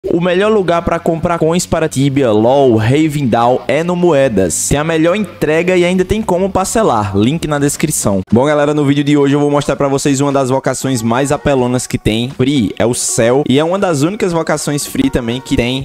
O melhor lugar para comprar coins para Tibia, LoL, Ravendal é no Moedas. Tem a melhor entrega e ainda tem como parcelar. Link na descrição. Bom, galera, no vídeo de hoje eu vou mostrar para vocês uma das vocações mais apelonas que tem. Free é o Cell. E é uma das únicas vocações free também que tem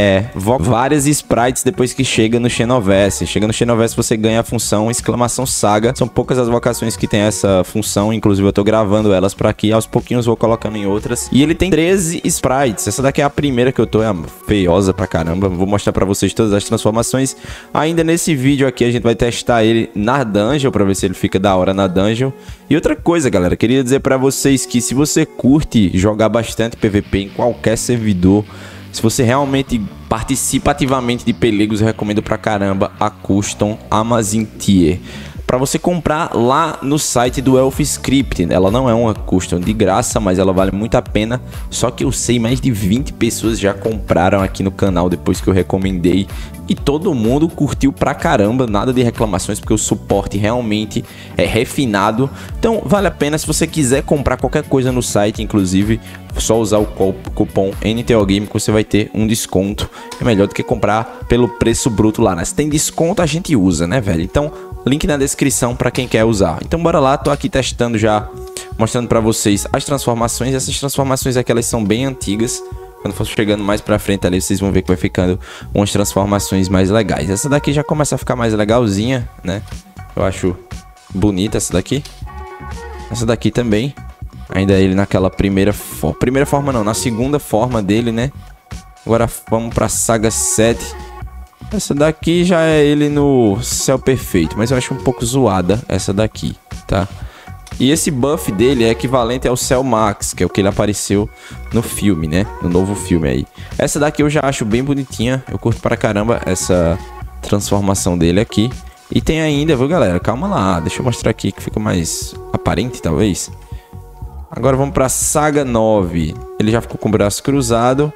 várias sprites depois que chega no Xenoverse. Chega no Xenoverse você ganha a função exclamação saga. São poucas as vocações que tem essa função. Inclusive eu tô gravando elas para aqui. Aos pouquinhos vou colocando em outras. E ele tem 13 sprites. Essa daqui é a primeira que eu tô, é feiosa pra caramba. Vou mostrar pra vocês todas as transformações. Ainda nesse vídeo aqui a gente vai testar ele na dungeon, pra ver se ele fica da hora na dungeon. E outra coisa, galera, queria dizer pra vocês que se você curte jogar bastante PVP em qualquer servidor, se você realmente participa ativamente de Pelegos, eu recomendo pra caramba a Custom Amazon Tier. Para você comprar lá no site do Elfscript. Ela não é uma custom de graça, mas ela vale muito a pena. Só que eu sei, mais de 20 pessoas já compraram aqui no canal depois que eu recomendei. E todo mundo curtiu pra caramba, nada de reclamações, porque o suporte realmente é refinado. Então vale a pena, se você quiser comprar qualquer coisa no site, inclusive, só usar o cupom NTOGame que você vai ter um desconto. É melhor do que comprar pelo preço bruto lá, né? Se tem desconto a gente usa, né, velho? Então link na descrição para quem quer usar. Então bora lá, tô aqui testando já, mostrando para vocês as transformações. Essas transformações aqui, elas são bem antigas. Quando for chegando mais pra frente ali, vocês vão ver que vai ficando umas transformações mais legais. Essa daqui já começa a ficar mais legalzinha, né? Eu acho bonita essa daqui. Essa daqui também. Ainda ele naquela primeira forma não, na segunda forma dele, né? Agora vamos pra Saga 7. Essa daqui já é ele no céu perfeito, mas eu acho um pouco zoada essa daqui, tá? E esse buff dele é equivalente ao Cell Max, que é o que ele apareceu no filme, né? No novo filme aí. Essa daqui eu já acho bem bonitinha. Eu curto pra caramba essa transformação dele aqui. E tem ainda, viu, galera? Calma lá. Deixa eu mostrar aqui que fica mais aparente, talvez. Agora vamos pra Saga 9. Ele já ficou com o braço cruzado.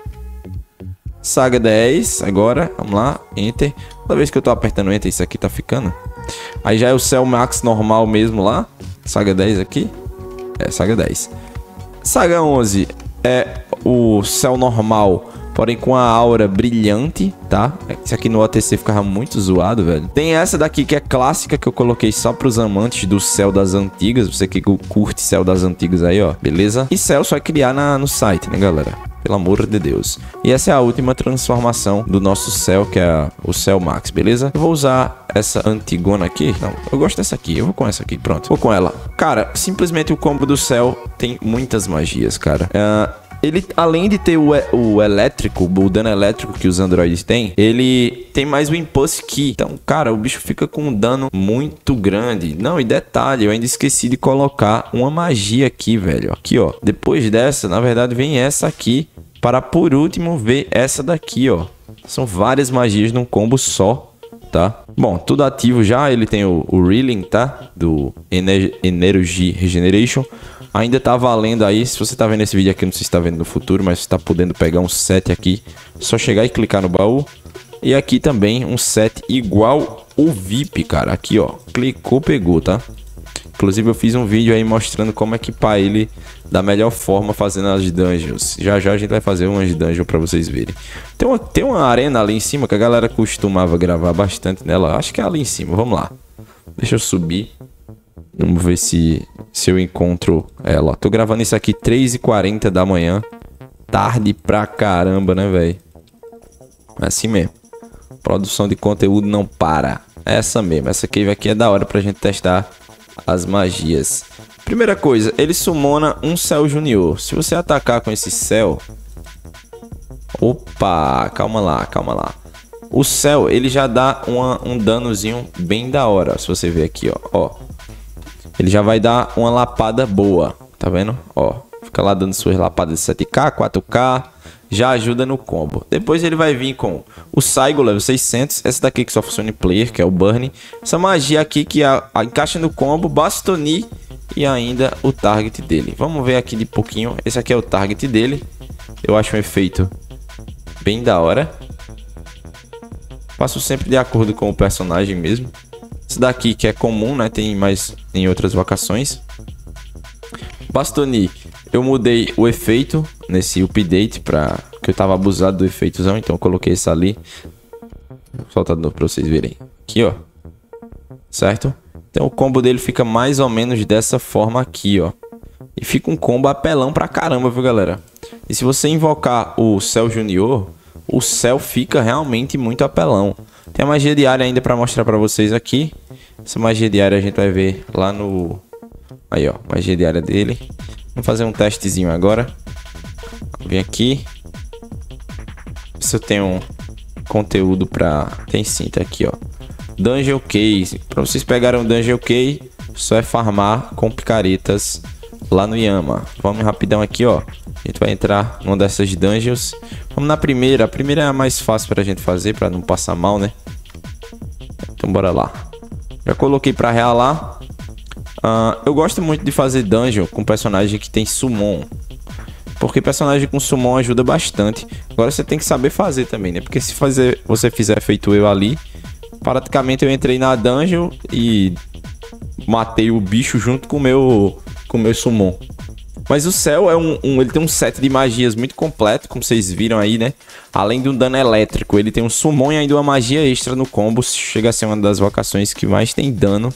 Saga 10. Agora, vamos lá. Enter. Toda vez que eu tô apertando Enter, isso aqui tá ficando. Aí já é o Cell Max normal mesmo lá. Saga 10 aqui. É, Saga 10. Saga 11 é o céu normal, porém com a aura brilhante, tá? Esse aqui no OTC ficava muito zoado, velho. Tem essa daqui que é clássica, que eu coloquei só pros amantes do céu das antigas. Você que curte céu das antigas aí, ó. Beleza? E céu só é criar no site, né, galera? Pelo amor de Deus. E essa é a última transformação do nosso céu, que é o Cell Max, beleza? Eu vou usar essa antigona aqui. Não, eu gosto dessa aqui. Eu vou com essa aqui, pronto. Vou com ela. Cara, simplesmente o combo do céu tem muitas magias, cara. Ele, além de ter o elétrico, o dano elétrico que os androides têm, ele tem mais o Impulse Ki. Então, cara, o bicho fica com um dano muito grande. Não, e detalhe, eu ainda esqueci de colocar uma magia aqui, velho. Aqui, ó. Depois dessa, na verdade, vem essa aqui. Para, por último, ver essa daqui, ó. São várias magias num combo só, tá? Bom, tudo ativo já. Ele tem o Reeling, tá? Do Energy Regeneration. Ainda tá valendo aí. Se você tá vendo esse vídeo aqui, não sei se tá vendo no futuro, mas você tá podendo pegar um set aqui. Só chegar e clicar no baú. E aqui também um set igual o VIP, cara. Aqui, ó. Clicou, pegou, tá? Inclusive eu fiz um vídeo aí mostrando como equipar ele da melhor forma fazendo as dungeons. Já já a gente vai fazer umas dungeons pra vocês verem. Tem uma arena ali em cima que a galera costumava gravar bastante nela. Acho que é ali em cima. Vamos lá. Deixa eu subir. Vamos ver se eu encontro ela. Tô gravando isso aqui 3h40 da manhã. Tarde pra caramba, né, velho? É assim mesmo. Produção de conteúdo não para. Essa mesmo. Essa cave aqui é da hora pra gente testar as magias. Primeira coisa, ele summona um Cell Junior. Se você atacar com esse Cell... Opa, calma lá, calma lá. O Cell, ele já dá um danozinho bem da hora. Se você ver aqui, ó. Ele já vai dar uma lapada boa. Tá vendo? Ó, fica lá dando suas lapadas de 7k, 4k. Já ajuda no combo. Depois ele vai vir com o Saigo level 600. Essa daqui que só funciona em player, que é o Burn. Essa magia aqui que encaixa no combo. Bastoni e ainda o target dele. Vamos ver aqui de pouquinho. Esse aqui é o target dele. Eu acho um efeito bem da hora. Faço sempre de acordo com o personagem mesmo. Esse daqui que é comum, né? Tem mais em outras vocações. Bastoni, eu mudei o efeito nesse update para porque eu tava abusado do efeitozão, então eu coloquei esse ali. Vou soltar de novo pra vocês verem. Aqui, ó. Certo? Então o combo dele fica mais ou menos dessa forma aqui, ó. E fica um combo apelão pra caramba, viu, galera? E se você invocar o Cell Junior, o Cell fica realmente muito apelão. Tem a magia diária ainda pra mostrar pra vocês aqui. Essa magia diária a gente vai ver lá no... Aí, ó, magia diária dele. Vamos fazer um testezinho agora. Vem aqui. Se eu tenho conteúdo pra... Tem sim, tá aqui, ó. Dungeon Case. Pra vocês pegarem um Dungeon Case, só é farmar com picaretas lá no Yama. Vamos rapidão aqui, ó. A gente vai entrar numa dessas dungeons. Vamos na primeira. A primeira é a mais fácil pra gente fazer, pra não passar mal, né? Então bora lá. Já coloquei pra realar. Eu gosto muito de fazer dungeon com personagem que tem summon. Porque personagem com summon ajuda bastante. Agora você tem que saber fazer também, né? Porque se você fizer feito eu ali, praticamente eu entrei na dungeon e matei o bicho junto com o meu summon. Mas o Cell é ele tem um set de magias muito completo, como vocês viram aí, né? Além do dano elétrico, ele tem um summon e ainda uma magia extra no combo. Chega a ser uma das vocações que mais tem dano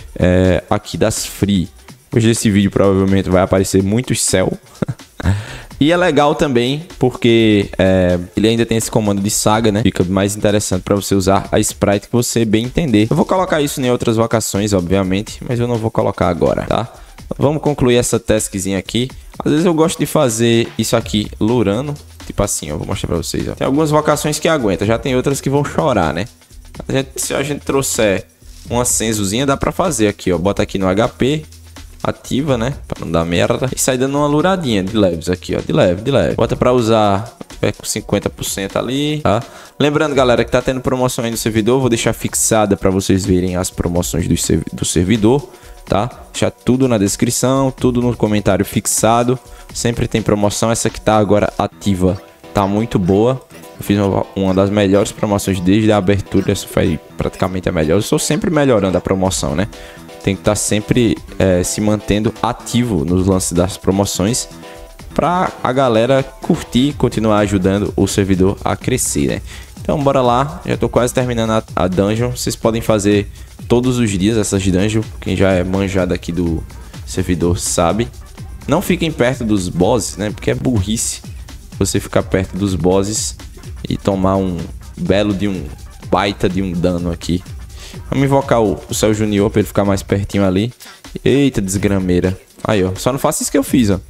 aqui das Free. Hoje esse vídeo provavelmente vai aparecer muitos Cell. E é legal também porque ele ainda tem esse comando de saga, né? Fica mais interessante para você usar a sprite que você bem entender. Eu vou colocar isso em outras vocações, obviamente, mas eu não vou colocar agora, tá? Vamos concluir essa taskzinha aqui. Às vezes eu gosto de fazer isso aqui lurando. Tipo assim, ó, vou mostrar pra vocês, ó. Tem algumas vocações que aguentam, já tem outras que vão chorar, né? Se a gente trouxer uma sensozinha, dá pra fazer aqui, ó. Bota aqui no HP, ativa, né? Pra não dar merda. E sai dando uma luradinha de leves aqui, ó. De leve, de leve. Bota pra usar com 50% ali, tá? Lembrando, galera, que tá tendo promoção aí no servidor. Vou deixar fixada pra vocês verem as promoções do servidor. Tá? Deixa tudo na descrição, tudo no comentário fixado. Sempre tem promoção. Essa que tá agora ativa tá muito boa. Eu fiz uma das melhores promoções desde a abertura. Essa foi praticamente a melhor. Eu estou sempre melhorando a promoção, né? Tem que estar sempre se mantendo ativo nos lances das promoções pra a galera curtir e continuar ajudando o servidor a crescer, né? Então bora lá, já tô quase terminando a dungeon. Vocês podem fazer todos os dias essas dungeons. Quem já é manjado aqui do servidor sabe. Não fiquem perto dos bosses, né? Porque é burrice você ficar perto dos bosses e tomar um belo de um baita de um dano aqui. Vamos invocar o Cell Junior pra ele ficar mais pertinho ali. Eita, desgrameira. Aí, ó. Só não faça isso que eu fiz, ó.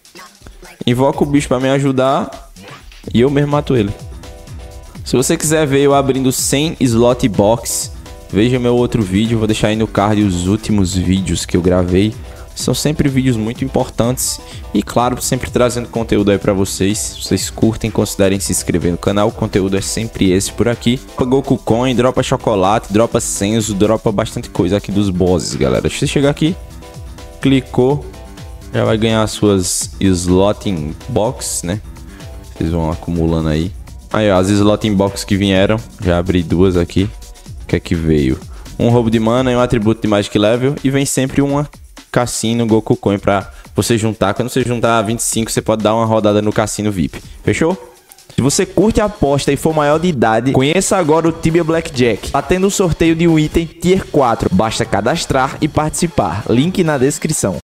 Invoca o bicho pra me ajudar e eu mesmo mato ele. Se você quiser ver eu abrindo 100 slot box, veja meu outro vídeo. Vou deixar aí no card os últimos vídeos que eu gravei. São sempre vídeos muito importantes. E claro, sempre trazendo conteúdo aí pra vocês. Se vocês curtem, considerem se inscrever no canal. O conteúdo é sempre esse por aqui. Dropa Goku Coin, dropa chocolate, dropa Senso, dropa bastante coisa aqui dos bosses, galera. Se você chegar aqui, clicou, já vai ganhar as suas slotting box, né? Vocês vão acumulando aí. Aí, ó, as slotting box que vieram. Já abri duas aqui. O que é que veio? Um roubo de mana e um atributo de Magic Level. E vem sempre uma Cassino Goku Coin pra você juntar. Quando você juntar 25, você pode dar uma rodada no Cassino VIP. Fechou? Se você curte a aposta e for maior de idade, conheça agora o Tibia Blackjack. Tá tendo um sorteio de um item Tier 4. Basta cadastrar e participar. Link na descrição.